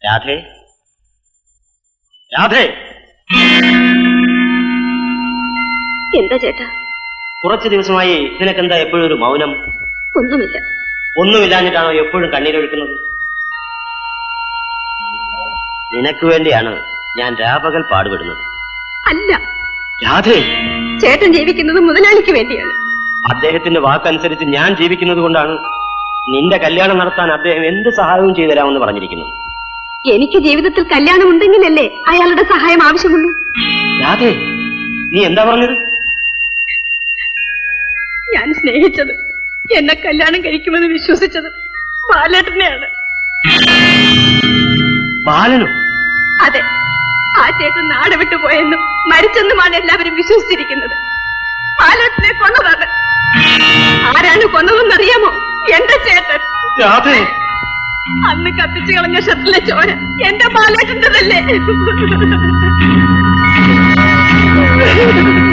രാധേ, രാധേ. എന്താ ചേട്ടാ? കുറച്ചു ദിവസമായി നിനക്കെന്താ എപ്പോഴും ഒരു മൗനം? ഒന്നുമില്ല. ഒന്നുമില്ലാഞ്ഞിട്ടാണോ എപ്പോഴും കണ്ണീരൊഴുക്കുന്നത്? നിനക്ക് വേണ്ടിയാണ് ഞാൻ രാപകൽ പാടുപെടുന്നത്. അല്ല രാധേ, ചേട്ടൻ ജീവിക്കുന്നത് മുതലാളിക്ക് വേണ്ടിയാണ്. അദ്ദേഹത്തിന്റെ വാക്കനുസരിച്ച് ഞാൻ ജീവിക്കുന്നത് കൊണ്ടാണ് നിന്റെ കല്യാണം നടത്താൻ അദ്ദേഹം എന്ത് സഹായവും ചെയ്തു തരാമെന്ന് പറഞ്ഞിരിക്കുന്നത്. എനിക്ക് ജീവിതത്തിൽ കല്യാണം ഉണ്ടെങ്കിലല്ലേ അയാളുടെ സഹായം ആവശ്യമുള്ളൂ. രാധേ, നീ എന്താ പറഞ്ഞത്? ഞാൻ സ്നേഹിച്ചത്, എന്നെ കല്യാണം കഴിക്കുമെന്ന് വിശ്വസിച്ചത് ബാലേട്ടനെയാണ്. ബാലനോ? അതെ, ആ ചേട്ടൻ നാട് വിട്ടു പോയെന്നും മരിച്ചെന്നുമാണ് എല്ലാവരും വിശ്വസിച്ചിരിക്കുന്നത്. ബാലേട്ടനെ കൊന്നതാണ്. ആരാണ് കൊന്നതെന്നറിയാമോ? എന്റെ ചേട്ടൻ. രാധേ, അന്ന് കത്തിച്ചു കളഞ്ഞ ഷർട്ടിലെ ചോര എന്റെ ബാലേട്ടൻ്റെതല്ലേ?